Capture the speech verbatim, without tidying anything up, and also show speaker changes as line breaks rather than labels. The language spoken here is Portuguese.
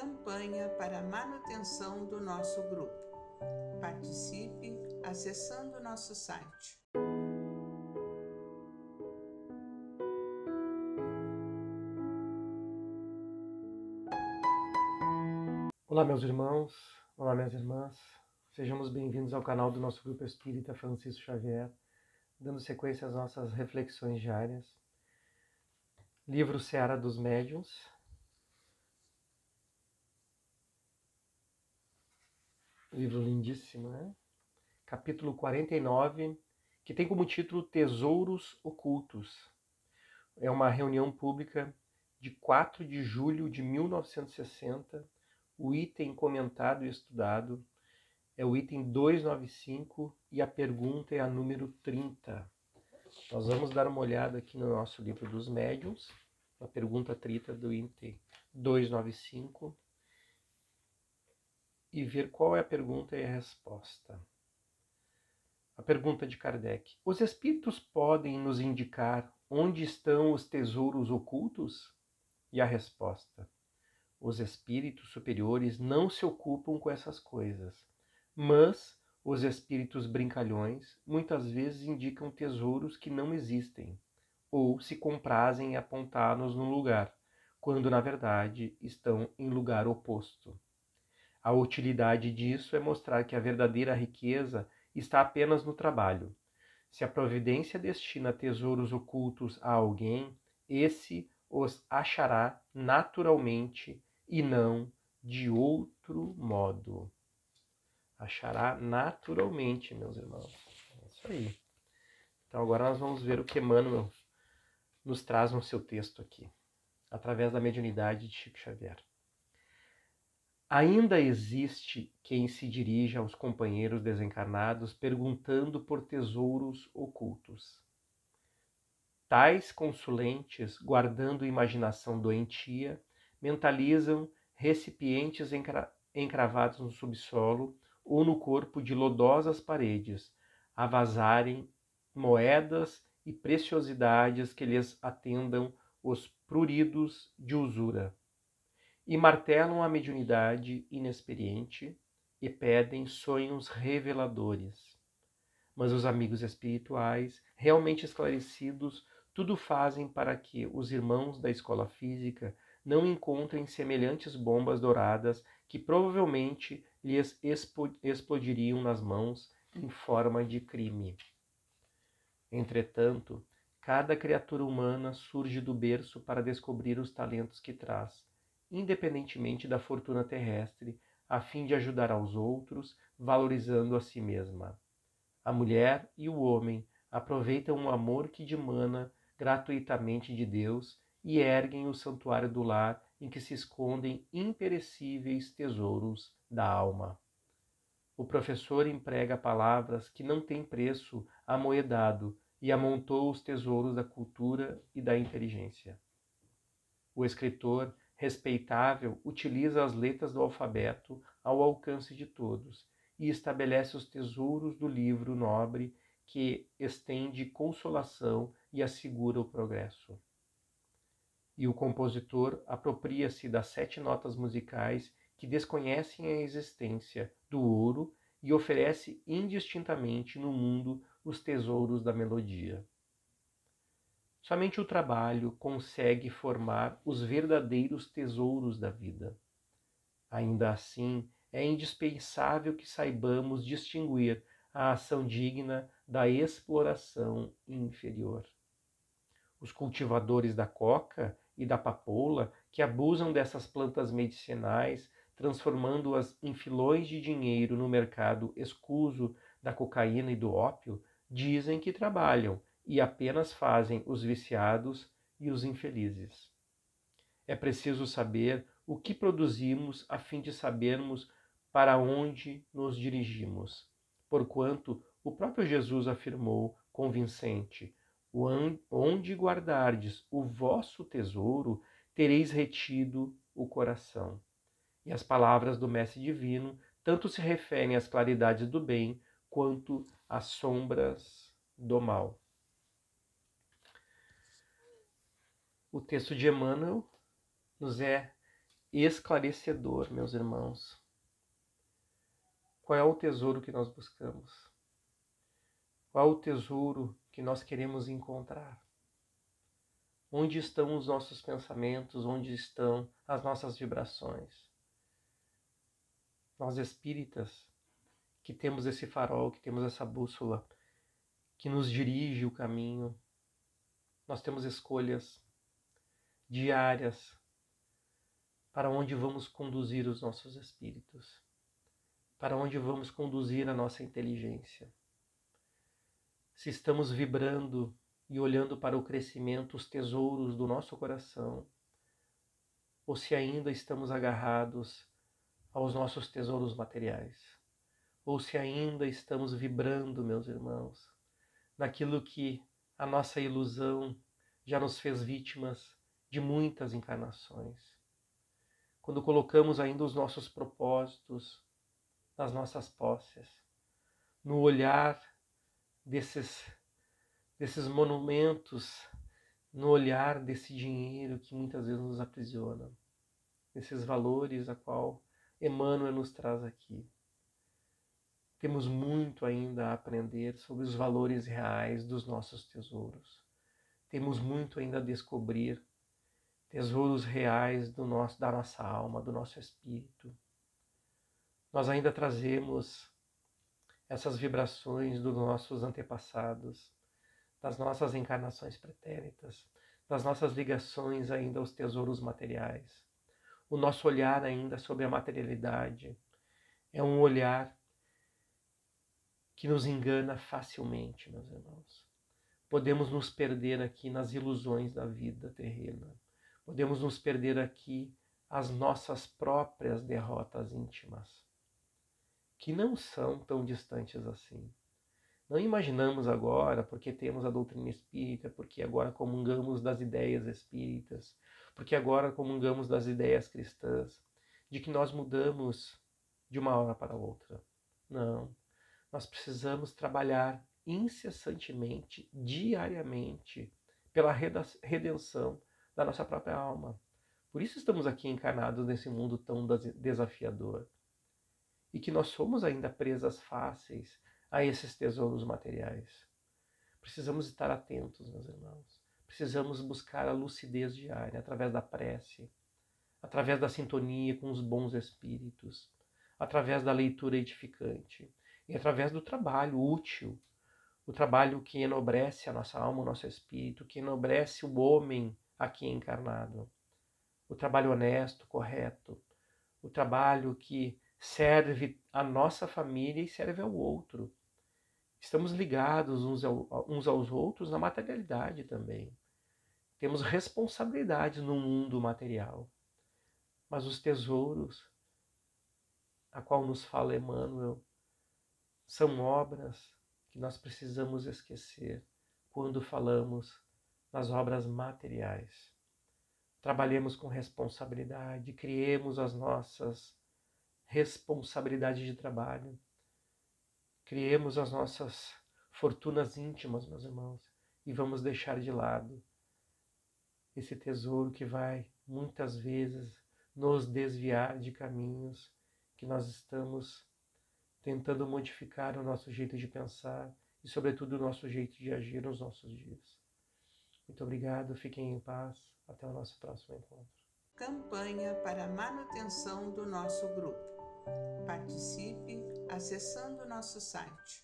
campanha para a manutenção do nosso grupo. Participe acessando nosso site.
Olá, meus irmãos, olá, minhas irmãs, sejamos bem-vindos ao canal do nosso Grupo Espírita Francisco Xavier, dando sequência às nossas reflexões diárias. Livro Seara dos Médiuns, livro lindíssimo, né? Capítulo quarenta e nove, que tem como título Tesouros Ocultos. É uma reunião pública de quatro de julho de mil novecentos e sessenta. O item comentado e estudado é o item duzentos e noventa e cinco e a pergunta é a número trinta. Nós vamos dar uma olhada aqui no nosso livro dos médiuns, a pergunta trinta do item duzentos e noventa e cinco, e ver qual é a pergunta e a resposta. A pergunta de Kardec: os espíritos podem nos indicar onde estão os tesouros ocultos? E a resposta: os espíritos superiores não se ocupam com essas coisas, mas os espíritos brincalhões muitas vezes indicam tesouros que não existem, ou se comprazem em apontá-los num lugar, quando na verdade estão em lugar oposto. A utilidade disso é mostrar que a verdadeira riqueza está apenas no trabalho. Se a providência destina tesouros ocultos a alguém, esse os achará naturalmente e não de outro modo. Achará naturalmente, meus irmãos. É isso aí. Então agora nós vamos ver o que Emmanuel nos traz no seu texto aqui, através da mediunidade de Chico Xavier. Ainda existe quem se dirija aos companheiros desencarnados perguntando por tesouros ocultos. Tais consulentes, guardando imaginação doentia, mentalizam recipientes encra- encravados no subsolo ou no corpo de lodosas paredes, a vazarem moedas e preciosidades que lhes atendam os pruridos de usura. E martelam a mediunidade inexperiente e pedem sonhos reveladores. Mas os amigos espirituais, realmente esclarecidos, tudo fazem para que os irmãos da escola física não encontrem semelhantes bombas douradas que provavelmente lhes explodiriam nas mãos em forma de crime. Entretanto, cada criatura humana surge do berço para descobrir os talentos que traz, independentemente da fortuna terrestre, a fim de ajudar aos outros, valorizando a si mesma. A mulher e o homem aproveitam o amor que dimana gratuitamente de Deus e erguem o santuário do lar em que se escondem imperecíveis tesouros da alma. O professor emprega palavras que não têm preço amoedado e amontoa os tesouros da cultura e da inteligência. O escritor respeitável utiliza as letras do alfabeto ao alcance de todos e estabelece os tesouros do livro nobre que estende consolação e assegura o progresso. E o compositor apropria-se das sete notas musicais que desconhecem a existência do ouro e oferece indistintamente no mundo os tesouros da melodia. Somente o trabalho consegue formar os verdadeiros tesouros da vida. Ainda assim, é indispensável que saibamos distinguir a ação digna da exploração inferior. Os cultivadores da coca e da papoula, que abusam dessas plantas medicinais, transformando-as em filões de dinheiro no mercado escuso da cocaína e do ópio, dizem que trabalham e apenas fazem os viciados e os infelizes. É preciso saber o que produzimos a fim de sabermos para onde nos dirigimos, porquanto o próprio Jesus afirmou convincente: onde guardardes o vosso tesouro, tereis retido o coração. E as palavras do Mestre Divino tanto se referem às claridades do bem quanto às sombras do mal. O texto de Emmanuel nos é esclarecedor, meus irmãos. Qual é o tesouro que nós buscamos? Qual é o tesouro que nós queremos encontrar? Onde estão os nossos pensamentos? Onde estão as nossas vibrações? Nós espíritas, que temos esse farol, que temos essa bússola, que nos dirige o caminho, nós temos escolhas diárias para onde vamos conduzir os nossos espíritos, para onde vamos conduzir a nossa inteligência. Se estamos vibrando e olhando para o crescimento, os tesouros do nosso coração, ou se ainda estamos agarrados aos nossos tesouros materiais, ou se ainda estamos vibrando, meus irmãos, naquilo que a nossa ilusão já nos fez vítimas de muitas encarnações. Quando colocamos ainda os nossos propósitos nas nossas posses, no olhar desses, desses monumentos, no olhar desse dinheiro que muitas vezes nos aprisiona, desses valores a qual Emmanuel nos traz aqui. Temos muito ainda a aprender sobre os valores reais dos nossos tesouros. Temos muito ainda a descobrir tesouros reais do nosso, da nossa alma, do nosso espírito. Nós ainda trazemos essas vibrações dos nossos antepassados, das nossas encarnações pretéritas, das nossas ligações ainda aos tesouros materiais. O nosso olhar ainda sobre a materialidade é um olhar que nos engana facilmente, meus irmãos. Podemos nos perder aqui nas ilusões da vida terrena. Podemos nos perder aqui às nossas próprias derrotas íntimas, que não são tão distantes assim. Não imaginamos agora, porque temos a doutrina espírita, porque agora comungamos das ideias espíritas, porque agora comungamos das ideias cristãs, de que nós mudamos de uma hora para outra. Não. Nós precisamos trabalhar incessantemente, diariamente, pela redenção da nossa própria alma. Por isso estamos aqui encarnados nesse mundo tão desafiador. E que nós somos ainda presas fáceis a esses tesouros materiais. Precisamos estar atentos, meus irmãos. Precisamos buscar a lucidez diária através da prece, através da sintonia com os bons espíritos, através da leitura edificante e através do trabalho útil, o trabalho que enobrece a nossa alma, o nosso espírito, que enobrece o homem aqui encarnado. O trabalho honesto, correto, o trabalho que serve a nossa família e serve ao outro. Estamos ligados uns, ao, uns aos outros na materialidade também. Temos responsabilidades no mundo material. Mas os tesouros, a qual nos fala Emmanuel, são obras que nós precisamos esquecer quando falamos nas obras materiais. Trabalhemos com responsabilidade, criemos as nossas responsabilidades de trabalho, criemos as nossas fortunas íntimas, meus irmãos, e vamos deixar de lado esse tesouro que vai muitas vezes nos desviar de caminhos que nós estamos tentando modificar o nosso jeito de pensar e, sobretudo, o nosso jeito de agir nos nossos dias. Muito obrigado, fiquem em paz, até o nosso próximo encontro.
Campanha para a manutenção do nosso grupo. Participe acessando nosso site